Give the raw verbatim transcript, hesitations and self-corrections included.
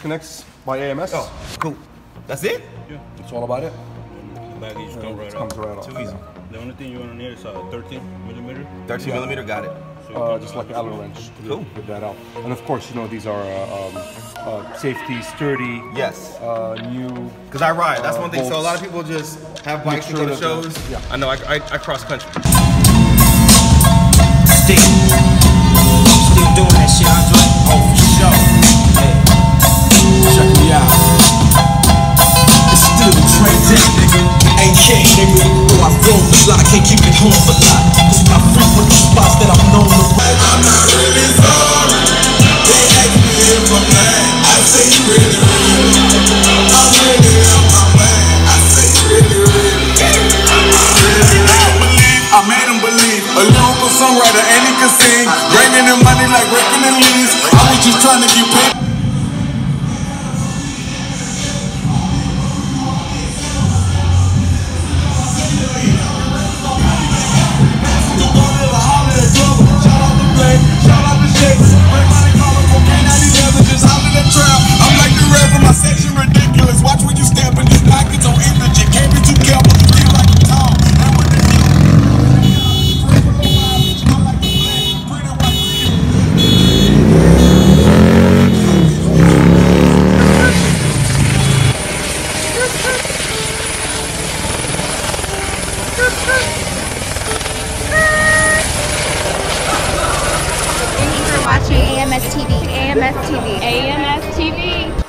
disconnects by A M S. Oh, cool. That's it? Yeah. That's all about it. The baggage Yeah, comes right it comes off. right off. Too easy. The only thing you want to need is a thirteen millimeter. thirteen Yeah. millimeter, got it. Uh, just like an Allen wrench to Cool. get that out. And of course, you know, these are uh, um, uh, safety, sturdy, Yes. uh, new. Because I ride, that's uh, one thing. So a lot of people just have bikes to go to that- shows. Yeah. I know, I, I, I cross country. Still, still doing that shit, Andre. Oh, for sure. Hey, check me out. It's still a trade day, nigga. Ain't K, nigga. Though I roll a lot, I can't keep it home a lot. Cause I frequent the spots that I'm known to ride. I'm not really sorry. They ask me if I'm mad. I say really, really. I'm really on my mind. I say really, really. I made him believe. A lyrical songwriter and he can sing. Bringing in money like raking in leaves. I was just trying to get paid. I'm like the rest of my section ridiculous. Watch when you step in these pockets on energy. Can't be too careful to feel like a tall. And with the Thank you for watching A M S T V. A M S T V. A M S T V.